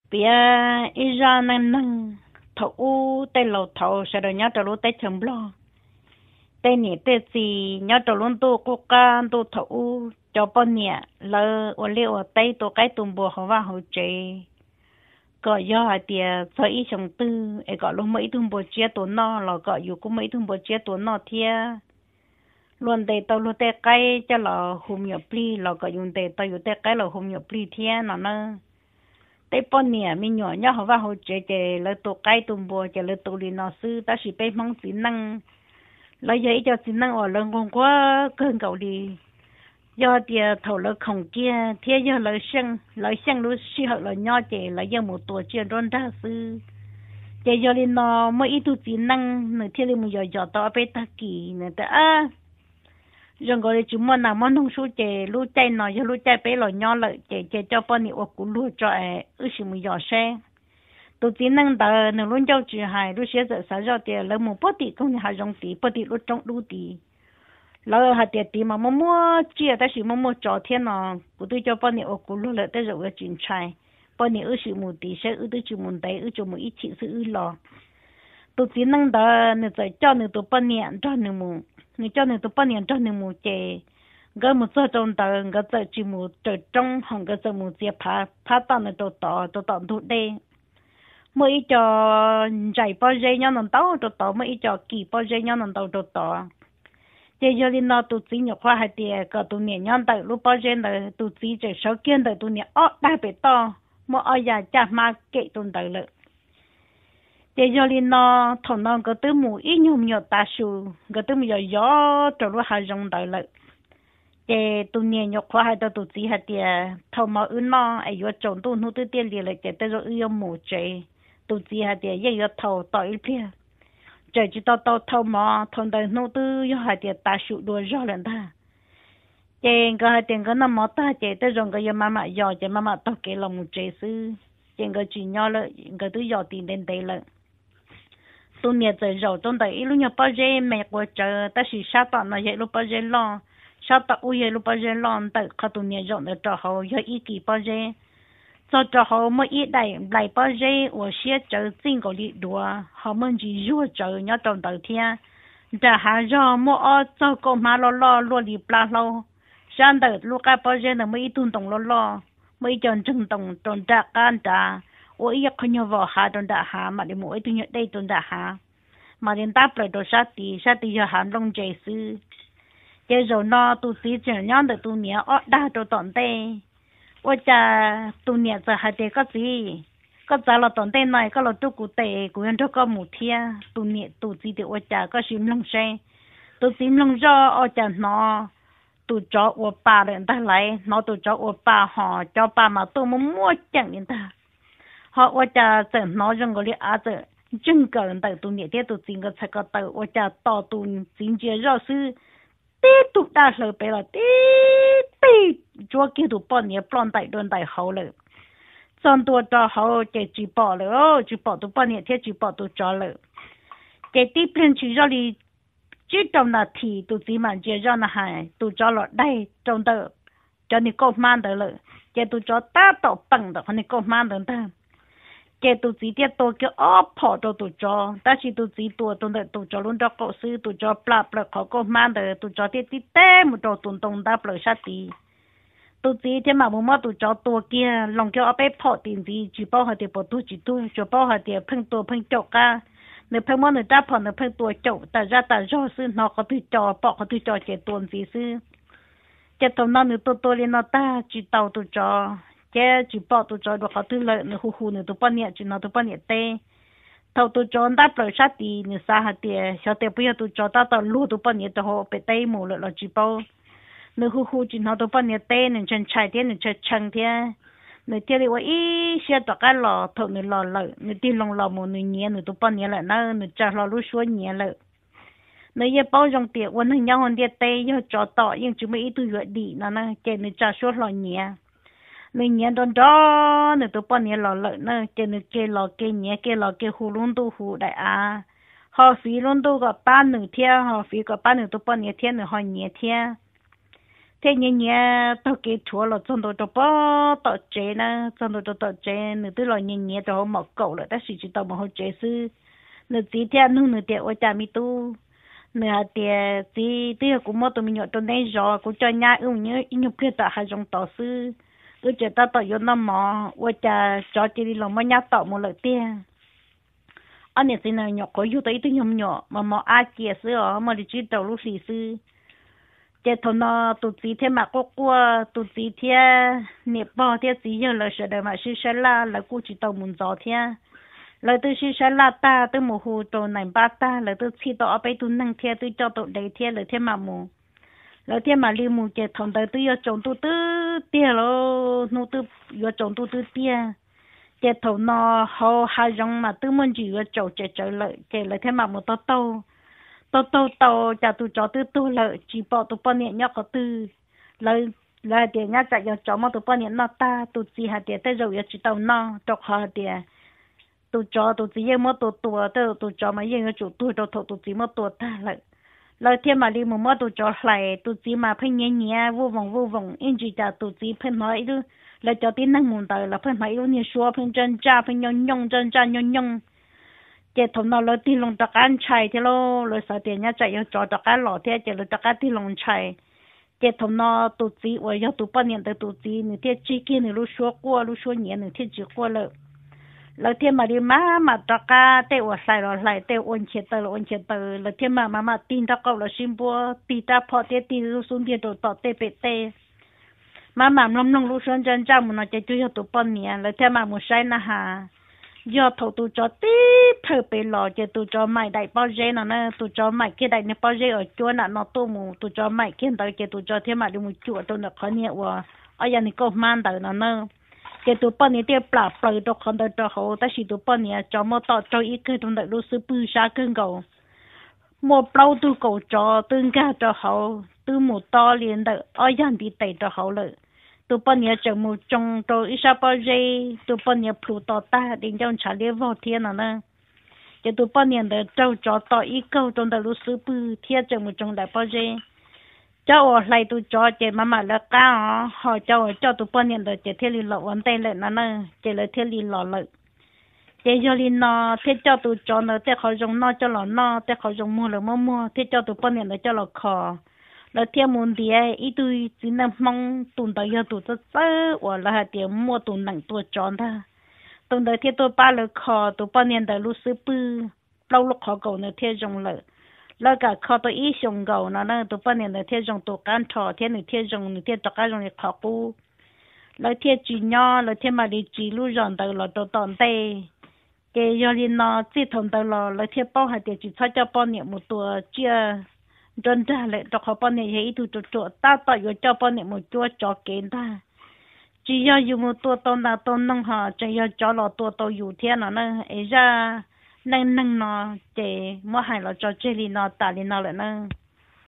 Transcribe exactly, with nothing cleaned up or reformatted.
bia ý ra năng năng thấu tê lầu thấu sẽ được nhớ trở lúc tê chấm lo tê nhỉ tê gì nhớ trở luôn tu cô ca tu thấu cho bọn nhỉ lỡ ở liệu ở tây tu cái tùng bùa họ vào hỗ trợ gọi do tiề sở ý trong tư ấy gọi lúc mấy tùng bùa chia tổ nó là gọi dù cũng mấy tùng bùa chia tổ nó thia luôn tê tao luôn tê cái cho là hôm nhập pli là gọi dùng tê tao dùng tê cái là hôm nhập pli thia nó nó tây bọn nè mình nhỏ nhỏ họ vào hỗ trợ để lấy tổ cái tụm bùa để lấy tổ đi nó sư ta chỉ被mong chỉ năng lấy giấy cho chỉ năng ở lần còn quá cơn cầu đi do thì thầu lấy không kia thế giờ lấy sinh lấy sinh lúc xí họ lấy nhỏ để lấy giờ một tuổi chưa đón ra sư để giờ đi nó mới ít tu chỉ năng nữa thế là mình giờ giờ tao bị ta kỳ nữa ta à rồi gọi là chúng mình làm món nông số chè lúa chay nọ cho lúa chay bé lò nho lợi chè chè cho bọn nị ốc lúa cho ấy ước gì mình giỏi xe tôi chỉ năng đờ nửa luôn cho chị hai lúa xe giờ sáng giờ tiền lấy một bát tị không hai dòng tị bát tị lúa trong lúa tị lấy hạt tiền tị mà mua mua chia ta chỉ mua mua cho thiên nọ của tôi cho bọn nị ốc lúa lợi tới rồi chuyện trai bọn nị ước gì một tị sẽ ước tới chỉ một đấy ước cho một ít chị sự ước lò tôi chỉ năng đờ nửa giờ cho nửa tôi bọn nị cho nửa một người cho nên tụi bạn cho nên một chè cái một số trong tờ cái giờ chỉ một trời trong hàng cái giờ một chè phá phá tan là tổ tỏ tổ tỏ thủ đê mỗi cho chạy bao giờ nhau nằm tàu tổ tỏ mỗi cho kỳ bao giờ nhau nằm tàu tổ tỏ chè cho nên nó tụi chỉ nhập khoa hai tiề cái tụi nhẹ nhau tàu lúc bao giờ là tụi chỉ chạy sáu kiên tàu tụi nhẹ ó đại bể to mỗi ở nhà chả mà kệ tụi tàu lợi để cho nên nó thằng nó có tới mù ít nhom nhọ ta su có tới mù gió gió trở lúc hai dòng đời lợi để tụi nhẹ nhọ khoa hai tụi chỉ hai tiề thằng mà ưn nó ai vô trồng tụi nó tới tiền liền lại để tới rồi yêu mù chơi tụi chỉ hai tiề yêu thầu tỏi phe chơi chỉ tao tao thằng mà thằng đời nó tới yêu hai tiề ta su đua gió lên ta để cái hai tiề cái nó mà ta để tới rồi cái yêu mama gió để mama tao cái lòng mù chơi sư để cái chuyện nhỏ lợi cái thứ gió tiền đến đây lợi tôi nhớ tới rồi trong đấy lúc nhập bao giờ mẹ của chờ ta chỉ sát tận là vậy lúc bao giờ lo sát tận ui vậy lúc bao giờ lo tới khi tôi nhớ rồi để cho họ cho ý kỳ bao giờ cho cho họ mới ít đây lại bao giờ ở xe chờ chính có đi đùa họ mới chỉ rùa chờ nhớ trong đầu thiên để hà cho mua cho con má lo lo lo đi pla lo sáng tới lúc cái bao giờ là mới tuân tổng lo lo mới chọn chân tổng trong trạc can trà ôi ít không nhớ vào hà trong đã hà mà để mỗi thứ nhật đây trong đã hà mà đến đáp lại đồ sát thì sát thì giờ hà long chạy sư cái rồi nó tu sĩ chỉ nhon được tu nhẹ ở đa đồ tận tê ôi cha tu nhẹ giờ hai tê có gì có giờ là tận tê này có là tu cụ tê cụ nhân có một thia tu nhẹ tu sĩ thì ôi cha có sim long xe tu sim long do ôi cha nó tu cho ôi bà lên ta lại nó tu cho ôi bà họ cho bà mà tu muốn mua chẳng như ta họ ở cha sẽ nói rằng cái à chứ chứng cần tại tụi nhẹ thế tụi chính cái cái tại ở cha to tụi chính chế rõ sư tết tụi ta sợ bé là tết tết chúa kia tụi bọn nhẹ plon tại đơn tại hậu rồi xong tụi cho hậu chỉ chỉ bỏ rồi chỉ bỏ tụi bọn nhẹ thế chỉ bỏ tụi cho rồi cái tiếp lên chỉ cho đi chỉ trong là thì tụi chỉ mà chế cho là hại tụi cho là đây trong tờ cho nên có man được rồi cái tụi cho ta tạo bằng được nên có man được ta cái tụi chỉ tiết tôi cái ốp họ cho tụi cho, ta chỉ tụi chỉ tụi tụi tụi tụi cho luôn cho cổ sư tụi cho plap plap họ có mang được tụi cho tiết tiết té một trò tụi tụi ta plap sát tí, tụi chỉ thế mà muốn mà tụi cho tụi kia lòng cho ốp họ tiền gì chỉ bao họ tiền bỏ tụi chỉ tụi cho bao họ tiền phăng tụi phăng chọc ca, nếu phăng món người ta phăng nếu phăng tụi chọc, ta ra ta cho sư nó có tụi cho bỏ có tụi cho cái tuần gì sư, cái tụi nó nếu tụi tụi lên nó ta chỉ tàu tụi cho cái chỉ bỏ tụi cho được họ thứ lợi nữa hu hu nữa tụi bọn nhẹ chỉ nó tụi bọn nhẹ tê thầu tụi cho đã bỏ sát đi nữa xa hạt tiền sau tiền bây giờ tụi cho ta tao lúa tụi bọn nhẹ tụi họ bị tê mù lợi là chỉ bao nữa hu hu chỉ nó tụi bọn nhẹ tê nữa chân chạy tiền nữa chân chân tiền nữa tiền đi qua ý xe tụi cái lò thầu nữa lò lợi nữa tiền lòng lò mù nữa nhẹ nữa tụi bọn nhẹ lại nó nữa trả lò lúa xuống nhẹ lợi nữa giờ bao dòng tiền quân hình nhau hơn tiền tê giờ cho tỏ nhưng chúng mấy tụi gọi đi nó nó cái nữa trả xuống lò nhẹ mình nhận đòn đó nữa tụi bọn nhẹ lò lợi nữa cái nữa cái lò cái nhẹ cái lò cái hồ luôn tu hồ đại à họ phí luôn tu có ba nửa thiên họ phí có ba nửa tụi bọn nhẹ thiên nữa họ nhẹ thiên thế nhẹ nhẹ tao kỹ chúa là trong đó tao bỏ tao chế na trong đó tao chế nữa tức là nhẹ nhẹ tao không mặc cậu là ta chỉ chỉ tao mà không chế sư nữa tí theo nữa nữa tiệt ở nhà mi tu nữa tiệt tí tí cũng mất tụi mình nhọ tụi này rồi cũng cho nhà ưu nhớ nhục kia ta hay trong tao sư ước chế tao tao vô năm mò ở nhà cho chỉ đi làm mấy nhà tao một lần tiền anh này xin là nhọ có yêu tới tôi nhom nhọ mà mà ai kia sư mà đi chỉ tao lúc xì sư chế thằng nó tụt gì thế mà có qua tụt gì thế nếp bò thế gì giờ là sợ đời mà sư sẽ la là cô chỉ tàu muốn gió thế là tôi sư sẽ la ta tôi một hồ tàu này ba ta là tôi chỉ tàu ở bên tôi năng thế tôi cho tàu đầy thế là thế mà mù là thế mà li mù chế thằng đời tôi yêu chồng tôi tư tia lo nó tôi yêu chồng tôi tư tia chế thằng nó họ hai dòng mà tôi muốn chỉ yêu chồng chế trở lại chế là thế mà một tàu tàu tàu tàu tàu chả tụ chó tụ tụ lợi chỉ bỏ tụ bao nhiêu nhóc có tư lợi lợi tiền nhá chạy cho chó mà tụ bao nhiêu nó ta tụ chỉ hạt tiền tới rồi chỉ tàu nó chọc hạt tiền tụ chó tụ chỉ yên mất tụ tụ tới tụ chó mà yên cái chủ tụ tụ tụ tụ chỉ mất tụ ta lợi lợi thiên mà đi một mất tụ chó lại tụ chỉ mà phải nhẹ nhẹ vô vòng vô vòng in chỉ chả tụ chỉ phải nói chứ lợi cho tin năng nguồn đời là phải nói luôn như xua phải chân cha phải nhon nhon chân cha nhon nhon chế thằng nào lấy tiền lồng tắc ăn chay thế lo lấy sao tiền nhá chạy cho tắc ăn lọ thế chế lấy tắc ăn tiền lồng chay chế thằng nào tụt gì ở giờ tụt bao nhiêu tới tụt gì nữa thế chỉ kia nữa lúc xóa qua lúc xóa nhẹ nữa thế chỉ qua了lấy thế mà đi má mà tắc ăn thế ở sai rồi lại thế ôn chết tới ôn chết tới lấy thế mà mà mà tin tắc câu là xin bua tin tắc phò thế tin lúc xuống thế tụt tọt thế bể thế mà mà nông nông lúc xuống chân chân mà nó chạy chui tụt bao nhiêu lấy thế mà một sai na hà do thầu tụ cho tí thở bể lò cho tụ cho mày đại bao dê nó nè tụ cho mày kia đại nè bao dê ở chỗ nào nó tô mù tụ cho mày kia tới kia tụ cho thêm mà đi một chỗ tụ nó khó nhẹ quá ở nhà này có man tới nó nè kia tụ bao nhiêu tiền bả bả tụ không tới cho họ ta chỉ tụ bao nhiêu cho một tọt cho ít cái tụ đại lúc sư bự sa cưng cầu một bao tụ cầu cho tương ca cho họ từ một to liền tới ở nhà đi tẩy cho họ lợi tụ bao nhiêu chẳng một trong tôi ít sao bao nhiêu tụ bao nhiêu phụ tọt ta đến trong trả liệt vào thiên nó nè cho tụ bao nhiêu để trâu cho tọt ít câu trong đời lúc sư bự thiên chẳng một trong đại bao nhiêu cho ở lại tụ cho chị mà mà là cao họ cho cho tụ bao nhiêu để chị thiên lý lọ vấn đề lại nó nè chị lại thiên lý lọ lại chị cho lý nó thế cho tụ cho nó thế họ dùng nó cho nó nó thế họ dùng mua là mua mua thế cho tụ bao nhiêu để cho nó khó là thiên môn thì ít tôi chỉ là mong tuần tới giờ tụi tôi sơ hoặc là hạt tiền mua tuần nặng tuần tròn ta tuần tới thiên tôi ba lần khó tụi bao nhiêu tới lúc sư bự lâu lúc khó cầu nữa thiên dùng lợi là cả khó tôi ít dùng cầu nó nó tụi bao nhiêu tới thiên dùng tụi can trò thiên nữa thiên dùng nữa thiên tất cả dùng để khó cu là thiên chỉ nhỏ là thiên mà đi chỉ lúc ròn tới là tụi tòn tê cái giờ đi nó chỉ thông tới là là thiên bao hạt tiền chỉ cho cho bao nhiêu một tuổi chia dân ra lại cho họ bao nhiêu hết tụi tụi tụi ta tạo cho cho bao nhiêu một chỗ cho kiến ta chỉ do dùng một tua tôm nào tôm nông họ chỉ do cho lọ tua tàuอยู่thiên nó nè ấy ra năng năng nó để mua hàng là cho chơi đi nó tả đi nó lại nè